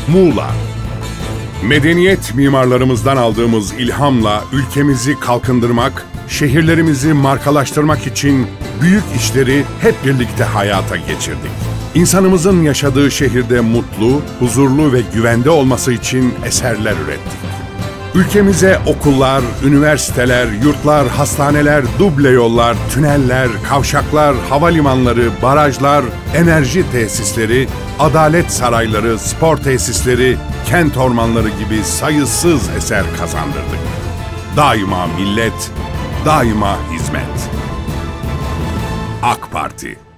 Muğla. Medeniyet mimarlarımızdan aldığımız ilhamla ülkemizi kalkındırmak, şehirlerimizi markalaştırmak için büyük işleri hep birlikte hayata geçirdik. İnsanımızın yaşadığı şehirde mutlu, huzurlu ve güvende olması için eserler ürettik. Ülkemize okullar, üniversiteler, yurtlar, hastaneler, duble yollar, tüneller, kavşaklar, havalimanları, barajlar, enerji tesisleri, adalet sarayları, spor tesisleri, kent ormanları gibi sayısız eser kazandırdık. Daima millet, daima hizmet. AK Parti.